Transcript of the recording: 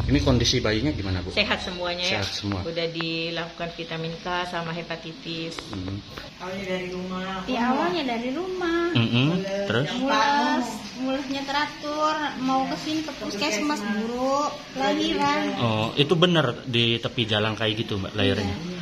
Ini kondisi bayinya gimana, Bu? Sehat semuanya ya. Sehat semua. Udah dilakukan vitamin K sama hepatitis. Awalnya dari rumah. Di awalnya dari rumah. Terus? Mulutnya teratur, mau ke sini ke puskesmas buru lahiran. Oh, itu benar di tepi jalan kayak gitu, Mbak, lahirnya?